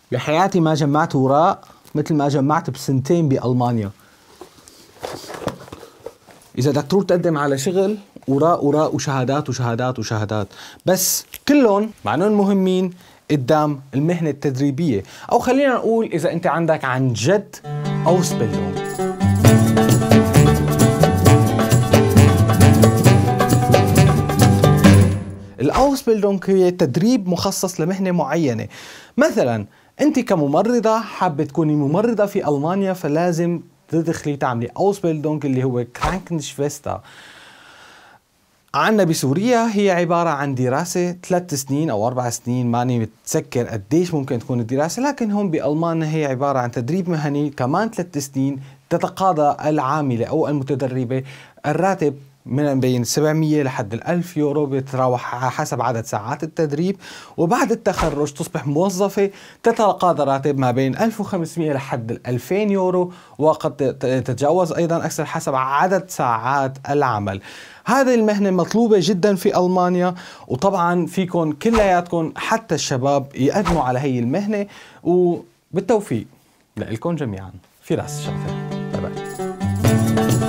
بحياتي ما جمعت وراء مثل ما جمعت بسنتين بألمانيا. إذا بدك تروح تقدم على شغل وراء وشهادات وشهادات وشهادات، بس كلهم مع انهم مهمين قدام المهنة التدريبية، أو خلينا نقول إذا أنت عندك عن جد أوسبيلدونغ. الأوسبيلدونغ هي تدريب مخصص لمهنة معينة. مثلا أنت كممرضة حابة تكوني ممرضة في ألمانيا، فلازم تدخلي تعملي أوسبيلدونغ اللي هو كرانكنشفيستا. عندنا بسوريا هي عبارة عن دراسة 3 سنين أو 4 سنين، ماني متذكر قديش ممكن تكون الدراسة، لكن هم بألمانيا هي عبارة عن تدريب مهني كمان 3 سنين. تتقاضى العاملة أو المتدربة الراتب من بين 700 لحد 1000 يورو، بتتراوح حسب عدد ساعات التدريب. وبعد التخرج تصبح موظفة، تتقاضى راتب ما بين 1500 لحد 2000 يورو، وقد تتجاوز أيضا أكثر حسب عدد ساعات العمل. هذه المهنة مطلوبة جدا في ألمانيا، وطبعا فيكم كلياتكم حتى الشباب يقدموا على هي المهنة، وبالتوفيق لكم جميعا. في رأس الشغفة. باي باي.